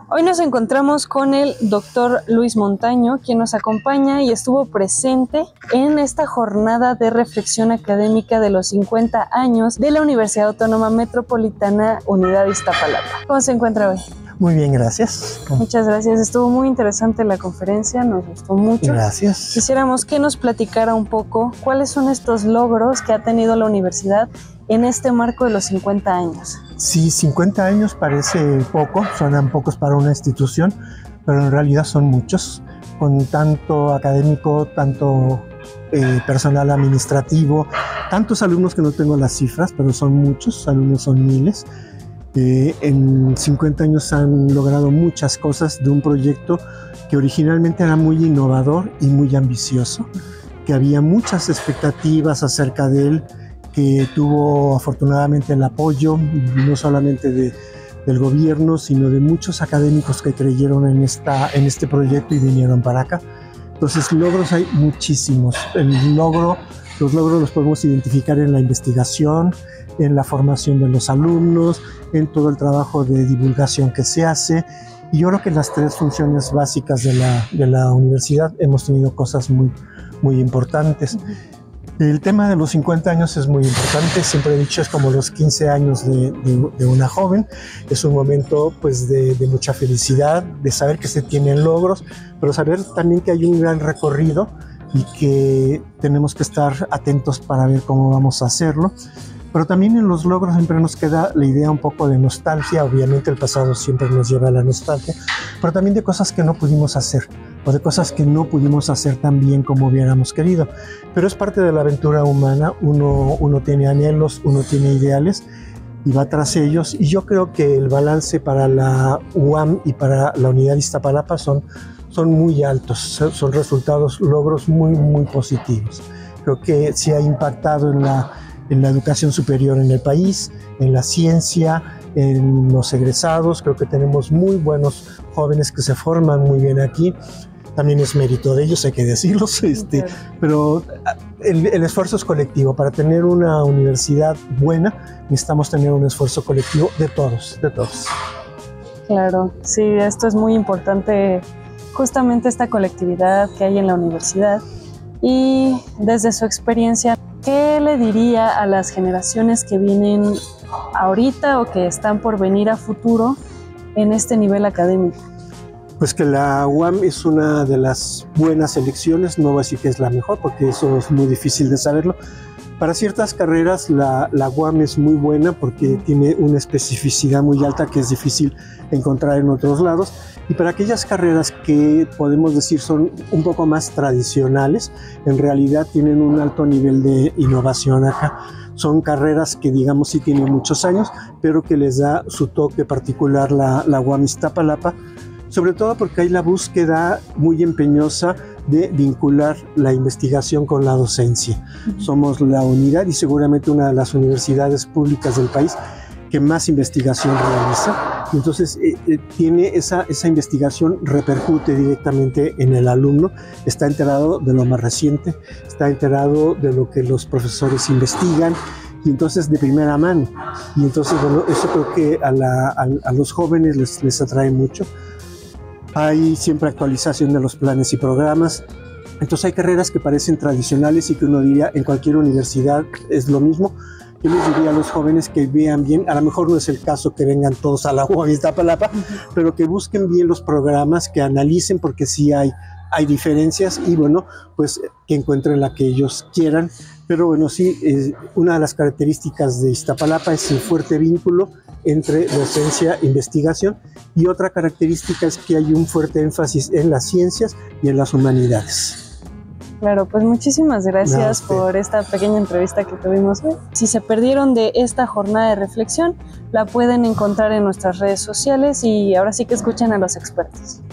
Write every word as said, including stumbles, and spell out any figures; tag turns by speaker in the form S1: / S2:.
S1: Hoy nos encontramos con el doctor Luis Montaño, quien nos acompaña y estuvo presente en esta jornada de reflexión académica de los cincuenta años de la Universidad Autónoma Metropolitana Unidad Iztapalapa. ¿Cómo se encuentra hoy?
S2: Muy bien, gracias.
S1: Muchas gracias. Estuvo muy interesante la conferencia, nos gustó mucho.
S2: Gracias.
S1: Quisiéramos que nos platicara un poco cuáles son estos logros que ha tenido la universidad en este marco de los cincuenta años.
S2: Sí, cincuenta años parece poco, suenan pocos para una institución, pero en realidad son muchos, con tanto académico, tanto eh, personal administrativo, tantos alumnos que no tengo las cifras, pero son muchos, alumnos son miles. Eh, en cincuenta años han logrado muchas cosas de un proyecto que originalmente era muy innovador y muy ambicioso, que había muchas expectativas acerca de él, que tuvo afortunadamente el apoyo no solamente de, del gobierno, sino de muchos académicos que creyeron en, esta, en este proyecto y vinieron para acá. Entonces logros hay muchísimos. El logro, los logros los podemos identificar en la investigación, en la formación de los alumnos, en todo el trabajo de divulgación que se hace. Y yo creo que en las tres funciones básicas de la, de la universidad hemos tenido cosas muy, muy importantes. El tema de los cincuenta años es muy importante, siempre he dicho, es como los quince años de, de, de una joven. Es un momento pues, de, de mucha felicidad, de saber que se tienen logros, pero saber también que hay un gran recorrido y que tenemos que estar atentos para ver cómo vamos a hacerlo. Pero también en los logros siempre nos queda la idea un poco de nostalgia. Obviamente el pasado siempre nos lleva a la nostalgia, pero también de cosas que no pudimos hacer o de cosas que no pudimos hacer tan bien como hubiéramos querido. Pero es parte de la aventura humana, uno, uno tiene anhelos, uno tiene ideales y va tras ellos. Y yo creo que el balance para la U A M y para la Unidad Iztapalapa son, son muy altos, son resultados, logros muy, muy positivos. Creo que se ha impactado en la en la educación superior en el país, en la ciencia, en los egresados. Creo que tenemos muy buenos jóvenes que se forman muy bien aquí. También es mérito de ellos, hay que decirlos, este, pero el, el esfuerzo es colectivo. Para tener una universidad buena necesitamos tener un esfuerzo colectivo de todos, de todos.
S1: Claro, sí, esto es muy importante, justamente esta colectividad que hay en la universidad. Y desde su experiencia, ¿qué le diría a las generaciones que vienen ahorita o que están por venir a futuro en este nivel académico?
S2: Pues que la U A M es una de las buenas elecciones, no voy a decir que es la mejor porque eso es muy difícil de saberlo. Para ciertas carreras la, la U A M es muy buena porque tiene una especificidad muy alta que es difícil encontrar en otros lados. Y para aquellas carreras que podemos decir son un poco más tradicionales, en realidad tienen un alto nivel de innovación acá. Son carreras que digamos sí tienen muchos años, pero que les da su toque particular la, la U A M Iztapalapa, sobre todo porque hay la búsqueda muy empeñosa de vincular la investigación con la docencia. Uh-huh. Somos la unidad y seguramente una de las universidades públicas del país que más investigación realiza, y entonces eh, eh, tiene esa, esa investigación repercute directamente en el alumno, está enterado de lo más reciente, está enterado de lo que los profesores investigan, y entonces de primera mano, y entonces bueno, eso creo que a, la, a, a los jóvenes les, les atrae mucho. Hay siempre actualización de los planes y programas. Entonces hay carreras que parecen tradicionales y que uno diría en cualquier universidad es lo mismo. Yo les diría a los jóvenes que vean bien, a lo mejor no es el caso que vengan todos a la U A M Iztapalapa, uh-huh. pero que busquen bien los programas, que analicen porque sí hay, hay diferencias y bueno, pues que encuentren la que ellos quieran. Pero bueno, sí, eh, una de las características de Iztapalapa es el fuerte vínculo entre docencia e investigación y otra característica es que hay un fuerte énfasis en las ciencias y en las humanidades.
S1: Claro, pues muchísimas gracias no, por esta pequeña entrevista que tuvimos hoy. Si se perdieron de esta jornada de reflexión, la pueden encontrar en nuestras redes sociales y ahora sí que escuchen a los expertos.